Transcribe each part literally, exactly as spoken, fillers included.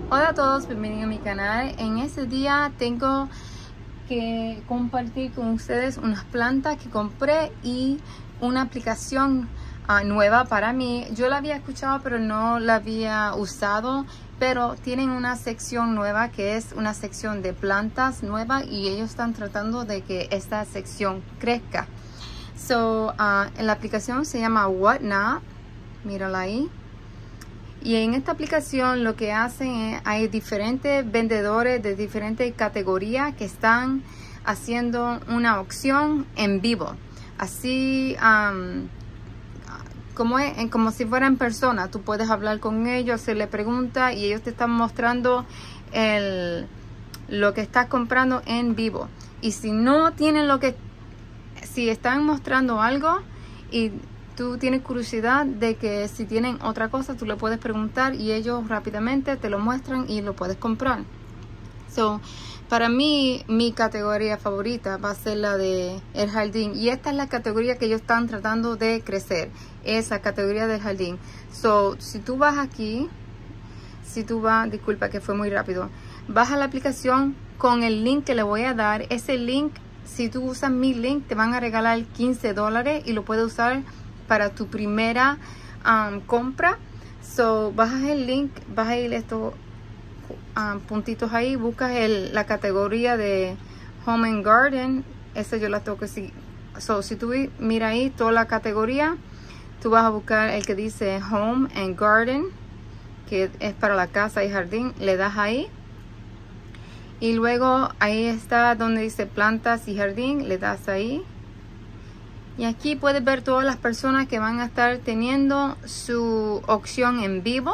Hola a todos, bienvenidos a mi canal. En este día tengo que compartir con ustedes unas plantas que compré y una aplicación uh, nueva para mí. Yo la había escuchado pero no la había usado, pero tienen una sección nueva que es una sección de plantas nueva y ellos están tratando de que esta sección crezca. So, uh, la aplicación se llama Whatnot, mírala ahí. Y en esta aplicación lo que hacen es, hay diferentes vendedores de diferentes categorías que están haciendo una aucción en vivo. Así um, como, es, como si fuera en persona. Tú puedes hablar con ellos, hacerle preguntas y ellos te están mostrando el, lo que estás comprando en vivo. Y si no tienen lo que, si están mostrando algo y tú tienes curiosidad de que si tienen otra cosa, tú le puedes preguntar y ellos rápidamente te lo muestran y lo puedes comprar. So, para mí, mi categoría favorita va a ser la de el jardín. Y esta es la categoría que ellos están tratando de crecer. Esa categoría del jardín. So, si tú vas aquí, si tú vas, disculpa que fue muy rápido. Vas a la aplicación con el link que le voy a dar. Ese link, si tú usas mi link, te van a regalar quince dólares y lo puedes usar para tu primera um, compra. So, bajas el link, vas a ir estos um, puntitos ahí, buscas el, la categoría de Home and Garden. Esa yo la tengo que seguir. So, si tú mira ahí toda la categoría, tú vas a buscar el que dice Home and Garden, que es para la casa y jardín. Le das ahí. Y luego ahí está donde dice plantas y jardín. Le das ahí. Y aquí puedes ver todas las personas que van a estar teniendo su aucción en vivo.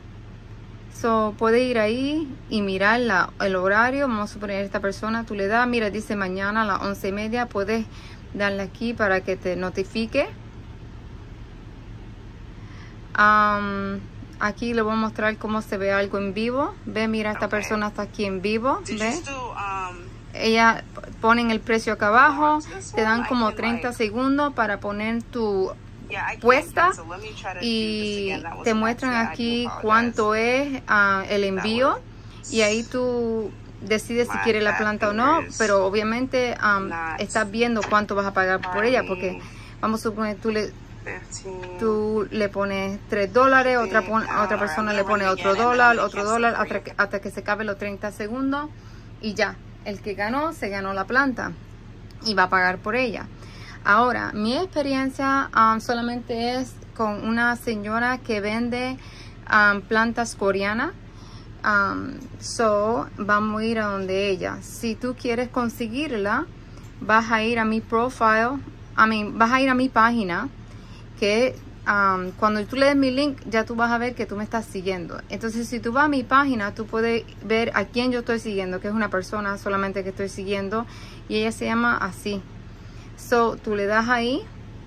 So, puedes ir ahí y mirar la, el horario. Vamos a suponer esta persona, tú le das, mira, dice mañana a las once y media. Puedes darle aquí para que te notifique. Um, aquí le voy a mostrar cómo se ve algo en vivo. Ve, mira, esta okay. persona está aquí en vivo. Ve. Ella ponen el precio acá abajo, te dan como treinta segundos para poner tu puesta y te muestran aquí cuánto es uh, el envío y ahí tú decides si quieres la planta o no, pero obviamente um, estás viendo cuánto vas a pagar por ella, porque vamos a suponer tú le tú le pones tres dólares, otra, otra persona le pone otro dólar, otro dólar hasta que, hasta que se acabe los treinta segundos y ya. El que ganó, se ganó la planta y va a pagar por ella. Ahora, mi experiencia um, solamente es con una señora que vende um, plantas coreanas. Um, so, vamos a ir a donde ella. Si tú quieres conseguirla, vas a ir a mi profile, I mean, vas a ir a mi página, que Um, cuando tú le des mi link, ya tú vas a ver que tú me estás siguiendo. Entonces, si tú vas a mi página, tú puedes ver a quién yo estoy siguiendo, que es una persona solamente que estoy siguiendo, y ella se llama así. So, tú le das ahí,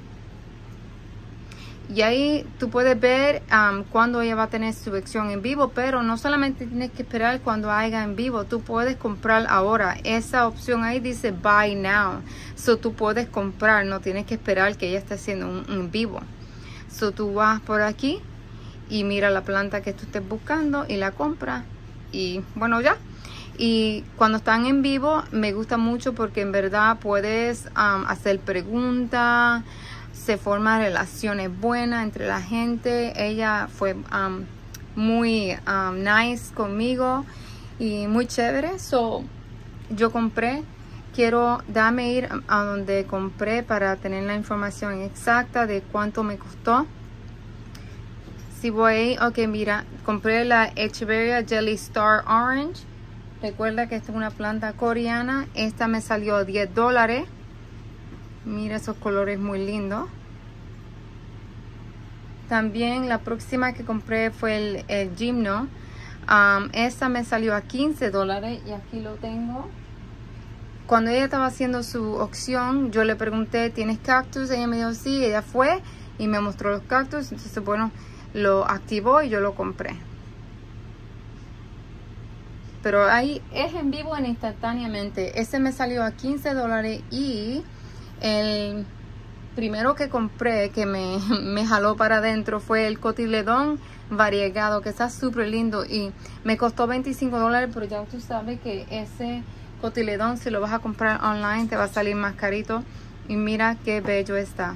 y ahí tú puedes ver um, cuándo ella va a tener su acción en vivo, pero no solamente tienes que esperar cuando haya en vivo, tú puedes comprar ahora. Esa opción ahí dice Buy Now. So, tú puedes comprar, no tienes que esperar que ella esté haciendo un, un vivo. So, tú vas por aquí y mira la planta que tú estés buscando y la compras y bueno, ya. Y cuando están en vivo me gusta mucho porque en verdad puedes um, hacer preguntas, se forman relaciones buenas entre la gente. Ella fue um, muy um, nice conmigo y muy chévere. So, yo compré. Quiero, dame ir a donde compré para tener la información exacta de cuánto me costó. Si voy ahí, ok, mira, compré la Echeveria Jelly Star Orange. Recuerda que esta es una planta coreana. Esta me salió a diez dólares. Mira esos colores muy lindos. También la próxima que compré fue el, el Gymno. Um, esta me salió a quince dólares y aquí lo tengo. Cuando ella estaba haciendo su aucción, yo le pregunté, ¿tienes cactus? Ella me dijo sí, ella fue y me mostró los cactus. Entonces, bueno, lo activó y yo lo compré. Pero ahí es en vivo en instantáneamente. Ese me salió a quince dólares y el primero que compré que me, me jaló para adentro fue el cotiledón variegado, que está súper lindo y me costó veinticinco dólares, pero ya tú sabes que ese cotiledón, si lo vas a comprar online, te va a salir más carito. Y mira qué bello está.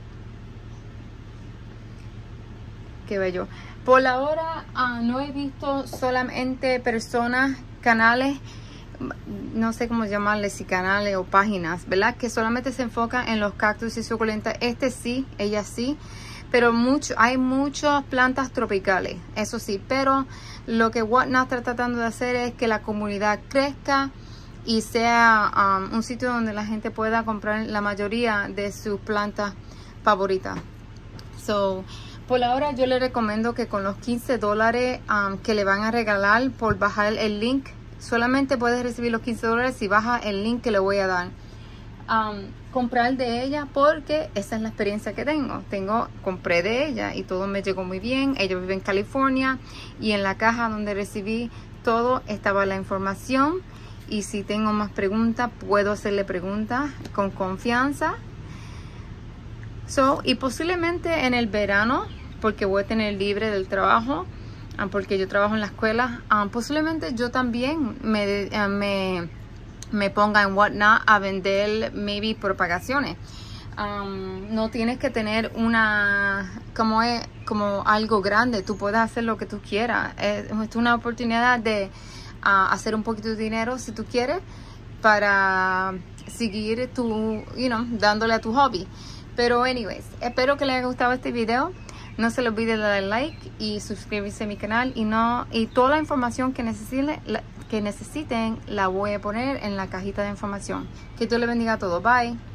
Qué bello. Por la hora uh, no he visto solamente personas, canales, no sé cómo llamarles, si canales o páginas, ¿verdad? Que solamente se enfocan en los cactus y suculentas. Este sí, ella sí, pero mucho, hay muchas plantas tropicales, eso sí. Pero lo que Whatnot está tratando de hacer es que la comunidad crezca y sea um, un sitio donde la gente pueda comprar la mayoría de sus plantas favoritas. So, por ahora yo le recomiendo que con los quince dólares um, que le van a regalar por bajar el link, solamente puedes recibir los quince dólares si baja el link que le voy a dar. Um, comprar de ella, porque esa es la experiencia que tengo. Tengo, compré de ella y todo me llegó muy bien. Ella vive en California y en la caja donde recibí todo estaba la información. Y si tengo más preguntas, puedo hacerle preguntas con confianza. So, y posiblemente en el verano, porque voy a tener libre del trabajo, um, porque yo trabajo en la escuela, um, posiblemente yo también me, uh, me, me ponga en Whatnot a vender, maybe propagaciones. Um, no tienes que tener una, como es, como algo grande, tú puedes hacer lo que tú quieras. Es, es una oportunidad de uh, hacer un poquito de dinero si tú quieres, para seguir tu, you know, dándole a tu hobby. Pero anyways, espero que les haya gustado este video. No se les olvide de darle like y suscribirse a mi canal. Y no y toda la información que necesiten, que necesiten la voy a poner en la cajita de información. Que Dios les bendiga a todos. Bye.